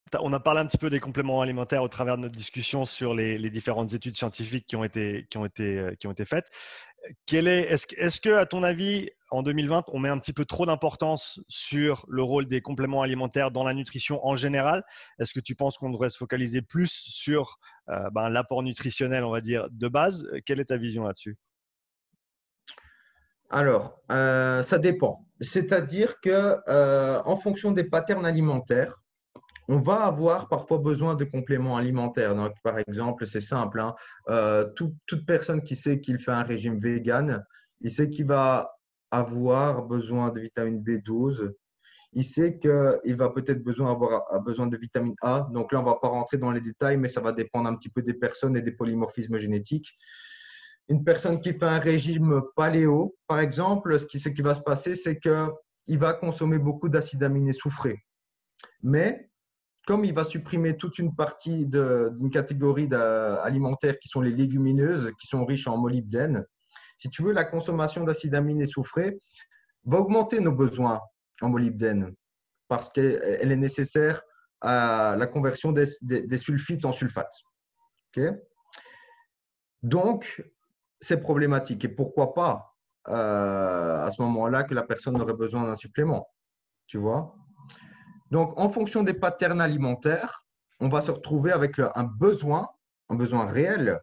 On a parlé un petit peu des compléments alimentaires au travers de notre discussion sur les différentes études scientifiques qui ont été faites. Est-ce que, à ton avis, en 2020, on met un petit peu trop d'importance sur le rôle des compléments alimentaires dans la nutrition en général? Est-ce que tu penses qu'on devrait se focaliser plus sur l'apport nutritionnel, on va dire, de base? Quelle est ta vision là-dessus? Alors, ça dépend. C'est-à-dire que en fonction des patterns alimentaires, on va avoir parfois besoin de compléments alimentaires. Donc, par exemple, c'est simple, hein, toute personne qui sait qu'il fait un régime vegan, il sait qu'il va avoir besoin de vitamine B12. Il sait qu'il va peut-être avoir besoin de vitamine A. Donc là, on ne va pas rentrer dans les détails, mais ça va dépendre un petit peu des personnes et des polymorphismes génétiques. Une personne qui fait un régime paléo, par exemple, ce qui va se passer, c'est qu'il va consommer beaucoup d'acides aminés soufrés. Mais comme il va supprimer toute une partie d'une catégorie alimentaire qui sont les légumineuses, qui sont riches en molybdène, si tu veux, la consommation d'acides aminés soufrés va augmenter nos besoins en molybdène parce qu'elle est nécessaire à la conversion des sulfites en sulfate. Okay. Donc, c'est problématique. Et pourquoi pas à ce moment-là que la personne aurait besoin d'un supplément, tu vois? Donc, en fonction des patterns alimentaires, on va se retrouver avec un besoin réel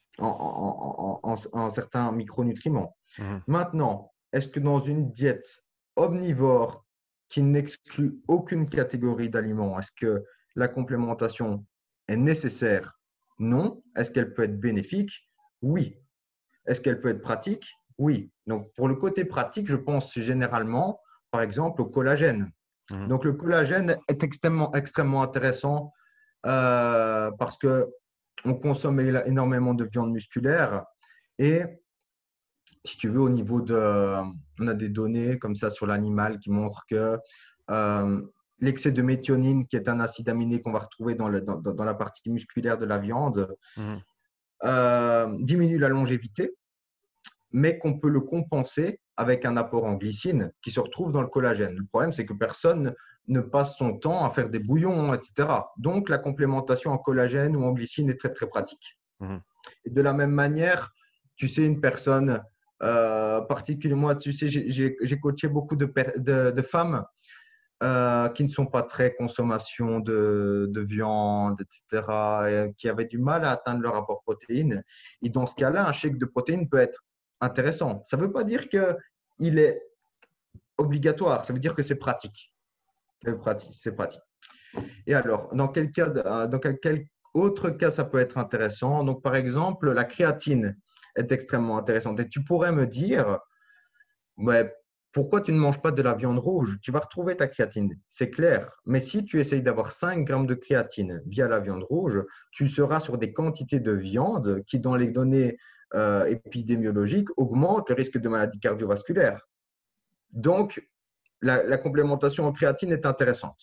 en certains micronutriments. Mhm. Maintenant, est-ce que dans une diète omnivore qui n'exclut aucune catégorie d'aliments, est-ce que la complémentation est nécessaire? Non. Est-ce qu'elle peut être bénéfique? Oui. Est-ce qu'elle peut être pratique? Oui. Donc, pour le côté pratique, je pense généralement, par exemple, au collagène. Mhm. Donc, le collagène est extrêmement intéressant parce que on consomme énormément de viande musculaire et si tu veux, on a des données comme ça sur l'animal qui montrent que euh, l'excès de méthionine, qui est un acide aminé qu'on va retrouver dans la partie musculaire de la viande, Mhm. diminue la longévité, mais qu'on peut le compenser avec un apport en glycine qui se retrouve dans le collagène. Le problème, c'est que personne ne passe son temps à faire des bouillons, etc. Donc, la complémentation en collagène ou en glycine est très, très pratique. Mhm. Et de la même manière, tu sais, une personne, particulièrement, tu sais, j'ai coaché beaucoup de femmes qui ne sont pas très consommation de viande, etc., et qui avaient du mal à atteindre leur apport protéines. Et dans ce cas-là, un shake de protéines peut être intéressant. Ça ne veut pas dire qu'il est obligatoire, ça veut dire que c'est pratique. C'est pratique, c'est pratique. Et alors, dans quel autre cas ça peut être intéressant? Donc, par exemple, la créatine est extrêmement intéressante. Et tu pourrais me dire, ouais, pourquoi tu ne manges pas de la viande rouge? Tu vas retrouver ta créatine, c'est clair. Mais si tu essayes d'avoir 5 grammes de créatine via la viande rouge, tu seras sur des quantités de viande qui, dans les données épidémiologiques, augmentent le risque de maladies cardiovasculaires. Donc, la complémentation en créatine est intéressante.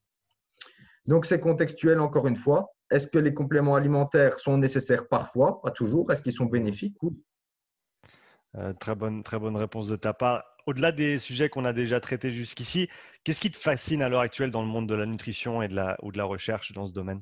Donc, c'est contextuel encore une fois. Est-ce que les compléments alimentaires sont nécessaires parfois? Pas toujours. Est-ce qu'ils sont Mhm. bénéfiques? Oui. Très bonne réponse de ta part. Au-delà des sujets qu'on a déjà traités jusqu'ici, qu'est-ce qui te fascine à l'heure actuelle dans le monde de la nutrition ou de la recherche dans ce domaine?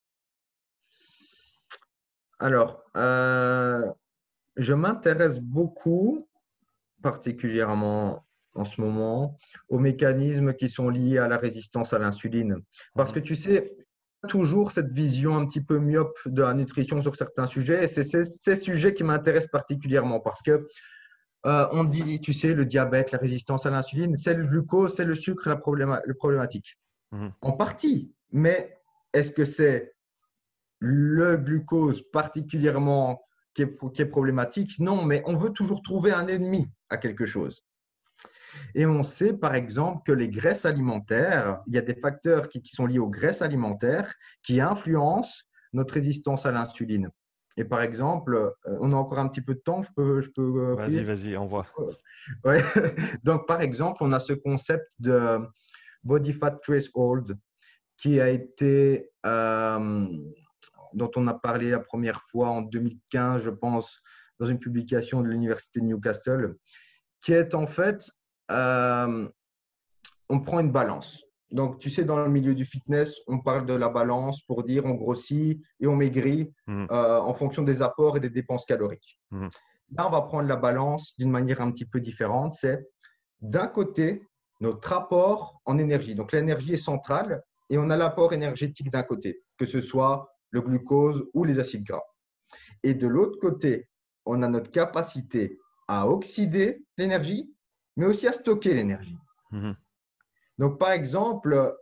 Alors, je m'intéresse beaucoup, particulièrement en ce moment, aux mécanismes qui sont liés à la résistance à l'insuline. Parce Mhm. que tu sais, toujours cette vision un petit peu myope de la nutrition sur certains sujets, et c'est ces sujets qui m'intéressent particulièrement parce que on dit, tu sais, le diabète, la résistance à l'insuline, c'est le glucose, c'est le sucre, le problématique. Mhm. En partie, mais est-ce que c'est le glucose particulièrement qui est problématique? Non, mais on veut toujours trouver un ennemi à quelque chose. Et on sait par exemple que les graisses alimentaires, il y a des facteurs qui sont liés aux graisses alimentaires qui influencent notre résistance à l'insuline. Et par exemple, on a encore un petit peu de temps, je peux Vas-y, fouiller. vas-y, envoie. Ouais. Donc, par exemple, on a ce concept de body fat threshold qui a été, dont on a parlé la première fois en 2015, je pense, dans une publication de l'Université de Newcastle, qui est en fait, euh, on prend une balance. Donc, tu sais, dans le milieu du fitness, on parle de la balance pour dire on grossit et on maigrit Mhm. en fonction des apports et des dépenses caloriques. Mhm. Là, on va prendre la balance d'une manière un petit peu différente. C'est d'un côté notre apport en énergie. Donc, l'énergie est centrale et on a l'apport énergétique d'un côté, que ce soit le glucose ou les acides gras. Et de l'autre côté, on a notre capacité à oxyder l'énergie, mais aussi à stocker l'énergie. Mhm. Donc, par exemple,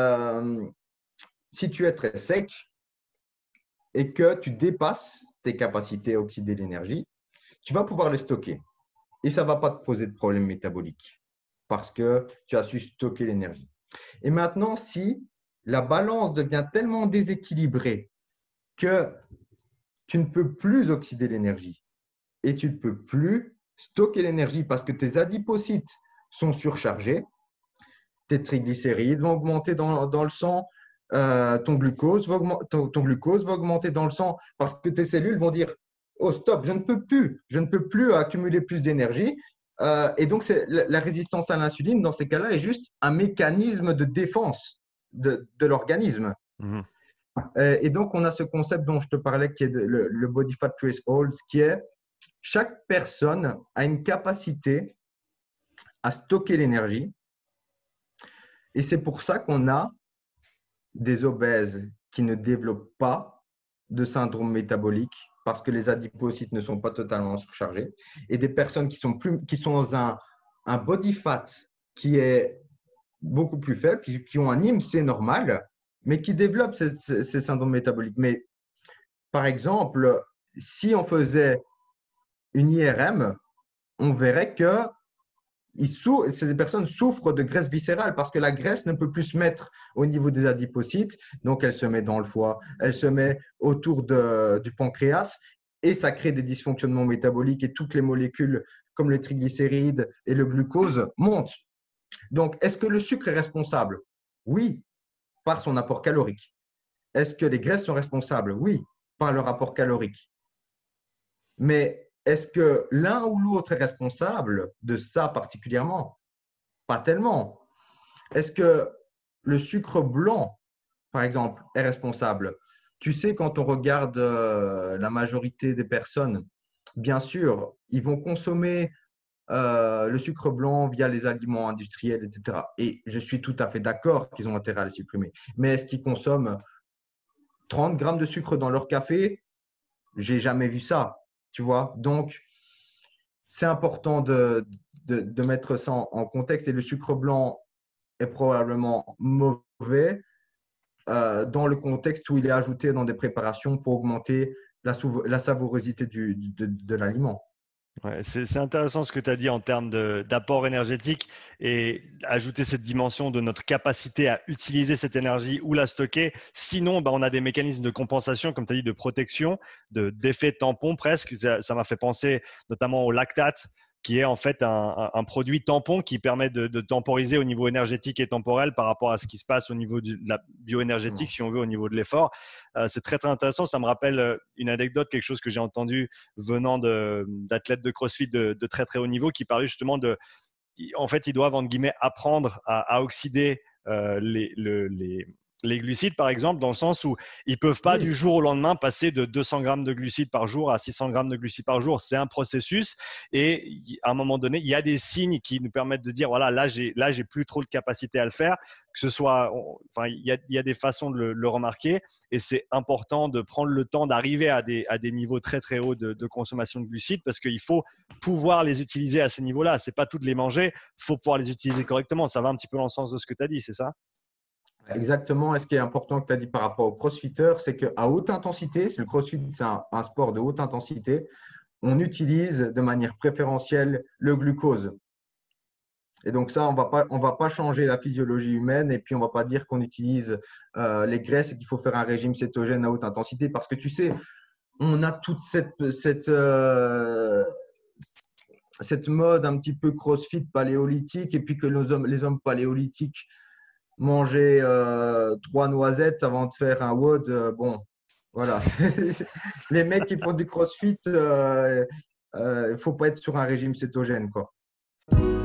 si tu es très sec et que tu dépasses tes capacités à oxyder l'énergie, tu vas pouvoir le stocker. Et ça ne va pas te poser de problème métabolique parce que tu as su stocker l'énergie. Et maintenant, si la balance devient tellement déséquilibrée que tu ne peux plus oxyder l'énergie et tu ne peux plus stocker l'énergie parce que tes adipocytes sont surchargés, tes triglycérides vont augmenter dans le sang, ton glucose va augmenter dans le sang parce que tes cellules vont dire oh stop, je ne peux plus accumuler plus d'énergie. Et donc, la résistance à l'insuline, dans ces cas-là, est juste un mécanisme de défense de l'organisme. Mhm. Et donc, on a ce concept dont je te parlais, qui est le Body Fat Threshold, qui est chaque personne a une capacité à stocker l'énergie. Et c'est pour ça qu'on a des obèses qui ne développent pas de syndrome métabolique parce que les adipocytes ne sont pas totalement surchargés et des personnes qui sont dans un body fat qui est beaucoup plus faible, qui ont un IMC normal, mais qui développent ces syndromes métaboliques. Mais par exemple, si on faisait une IRM, on verrait que ces personnes souffrent de graisse viscérale parce que la graisse ne peut plus se mettre au niveau des adipocytes, donc elle se met dans le foie, elle se met autour du pancréas et ça crée des dysfonctionnements métaboliques et toutes les molécules comme les triglycérides et le glucose montent. Donc, est-ce que le sucre est responsable? Oui, par son apport calorique. Est-ce que les graisses sont responsables? Oui, par leur apport calorique. Mais est-ce que l'un ou l'autre est responsable de ça particulièrement? Pas tellement. Est-ce que le sucre blanc, par exemple, est responsable? Tu sais, quand on regarde la majorité des personnes, bien sûr, ils vont consommer le sucre blanc via les aliments industriels, etc. Et je suis tout à fait d'accord qu'ils ont intérêt à le supprimer. Mais est-ce qu'ils consomment 30 grammes de sucre dans leur café? J'ai jamais vu ça, tu vois. Donc, c'est important de mettre ça en contexte. Et le sucre blanc est probablement mauvais dans le contexte où il est ajouté dans des préparations pour augmenter la savourosité de l'aliment. Ouais, c'est intéressant ce que tu as dit en termes d'apport énergétique et ajouter cette dimension de notre capacité à utiliser cette énergie ou la stocker. Sinon, bah, on a des mécanismes de compensation, comme tu as dit, de protection, d'effet tampon presque. Ça m'a fait penser notamment au lactate, qui est en fait un produit tampon qui permet de temporiser au niveau énergétique et temporel par rapport à ce qui se passe au niveau de la bioénergétique, si on veut, au niveau de l'effort. C'est très, très intéressant. Ça me rappelle une anecdote, quelque chose que j'ai entendu venant d'athlètes de CrossFit de très très haut niveau qui parlaient justement en fait, ils doivent entre guillemets apprendre à oxyder les glucides, par exemple, dans le sens où ils peuvent pas du Oui, jour au lendemain passer de 200 grammes de glucides par jour à 600 grammes de glucides par jour. C'est un processus et à un moment donné, il y a des signes qui nous permettent de dire voilà, là j'ai plus trop de capacité à le faire. Que ce soit, enfin, il y a des façons de le remarquer et c'est important de prendre le temps d'arriver à des niveaux très très hauts de consommation de glucides parce qu'il faut pouvoir les utiliser à ces niveaux-là. C'est pas tout de les manger, il faut pouvoir les utiliser correctement. Ça va un petit peu dans le sens de ce que tu as dit, c'est ça? exactement. Et ce qui est important que tu as dit par rapport aux crossfitters, c'est qu'à haute intensité, le crossfit, c'est un sport de haute intensité, on utilise de manière préférentielle le glucose. Et donc ça, on va pas changer la physiologie humaine et puis on va pas dire qu'on utilise les graisses et qu'il faut faire un régime cétogène à haute intensité parce que tu sais, on a toute cette mode un petit peu crossfit paléolithique et puis que les hommes paléolithiques mangeaient 3 noisettes avant de faire un WOD. Bon, voilà. Les mecs qui font du crossfit, il faut pas être sur un régime cétogène, quoi.